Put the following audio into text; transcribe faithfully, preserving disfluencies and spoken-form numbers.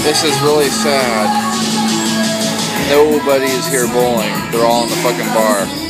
This is really sad. Nobody is here bowling. They're all in the fucking bar.